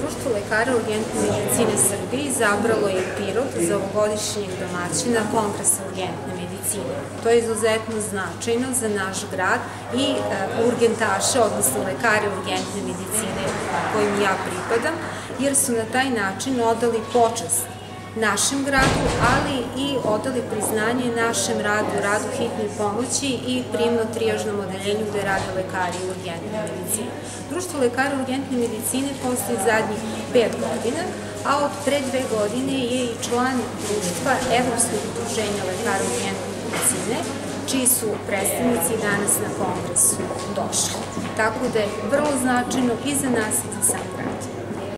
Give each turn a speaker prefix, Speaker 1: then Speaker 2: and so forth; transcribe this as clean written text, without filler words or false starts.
Speaker 1: Društvo lekara urgentne medicine Srbije izabralo je Pirot za ovogodišnjeg domaćina Kongresa urgentne medicine. To je izuzetno značajno za naš grad i urgentaše, odnosno lekare urgentne medicine kojim ja pripadam, jer su na taj način odali počast našem gradu, ali i odali priznanje našem radu, radu hitne pomoći i prijemno-trijažnom odeljenju gde rade lekari urgentne medicine. Društvo lekara urgentne medicine postoji zadnjih 5 godina, a od pre 2 godine je i član društva Evropskog udruženja lekara urgentne medicine, čiji su predstavnici danas na kongresu došli. Tako da je vrlo značajno i za nas i za sam grad.